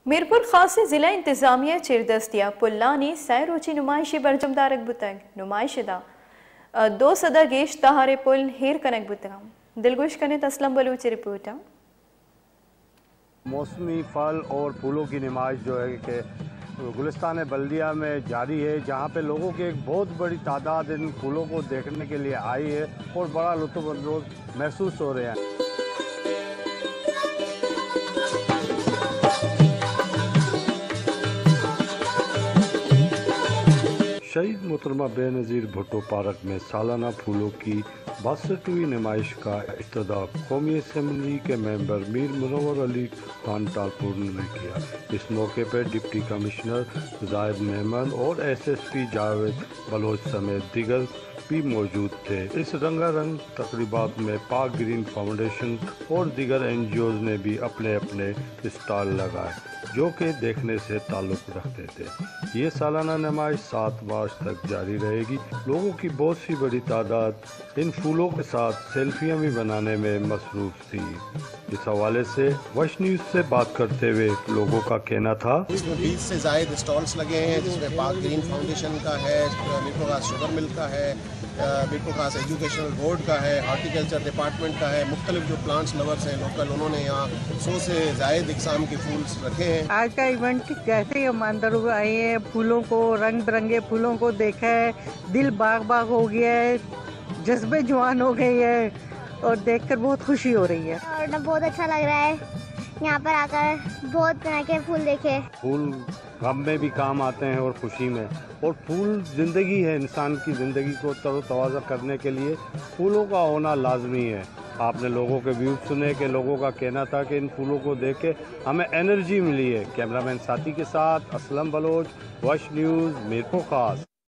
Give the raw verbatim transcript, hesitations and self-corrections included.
میرپور خاص ضلع انتظامیہ چردستیا پلانی سہ روچی نمائشی برجم دارک بتگ نمائش دا دو صدا گیش تہارے پل ہیر کنک بتگم دلگوش کنت اسلم بلوچ رپورٹا۔ موسمی پھل اور پھولوں کی نمائش جو ہے کہ گلستان بلدیہ میں جاری ہے، جہاں پہ لوگوں کی ایک بہت بڑی تعداد ان پھولوں کو دیکھنے کے لیے آئی ہے اور بڑا لطف اندوز محسوس ہو رہے ہیں۔ شہید محترمہ بے نظیر بھٹو پارک میں سالانہ پھولوں کی باسٹھویں نمائش کا افتتاح قومی اسمبلی کے ممبر میر منور علی خان ٹالپور نے کیا۔ اس موقع پر ڈپٹی کمشنر زاہد میمن اور S S P Javed Baloch سمیت دیگر بھی موجود تھے۔ اس رنگا رنگ تقریبات میں پاک گرین فاؤنڈیشن اور دیگر این جی اوز نے بھی اپنے اپنے اسٹال لگائے جو کہ دیکھنے سے تعلق رکھتے تھے۔ یہ سالانہ نمائش سات مارچ تک جاری رہے گی۔ لوگوں کی بہت سی بڑی تعداد ان پھولوں کے ساتھ سیلفیاں بھی بنانے میں مصروف تھی۔ اس حوالے سے وش نیوز سے بات کرتے ہوئے لوگوں کا کہنا تھا اس میں بیس سے زائد اسٹالس لگے ہیں، جس میں پاک گرین فاؤنڈیشن کا ہے، میرپور خاص شوگر مل کا ہے، میرپور خاص ایجوکیشنل بورڈ کا ہے، ہارٹیکلچر ڈپارٹمنٹ کا ہے، مختلف جو پلانٹس لورس ہیں لوکل، انہوں نے یہاں سو سے زائد اقسام کے پھولس رکھے ہیں۔ آج کا ایونٹ جیسے ہی ہم اندر آئے ہیں، پھولوں کو رنگ برنگے پھولوں کو دیکھا ہے، دل باغ باغ ہو گیا ہے، جذبے جوان ہو گئی ہے اور دیکھ کر بہت خوشی ہو رہی ہے اور بہت اچھا لگ رہا ہے یہاں پر آ کر، بہت طرح کے پھول دیکھے۔ پھول غم میں بھی کام آتے ہیں اور خوشی میں، اور پھول زندگی ہے، انسان کی زندگی کو تر و تازہ کرنے کے لیے پھولوں کا ہونا لازمی ہے۔ آپ نے لوگوں کے ویوز سنے کہ لوگوں کا کہنا تھا کہ ان پھولوں کو دیکھ کے ہمیں انرجی ملی ہے۔ کیمرہ مین ساتھی کے ساتھ اسلم بلوچ، وش نیوز، میرپور خاص۔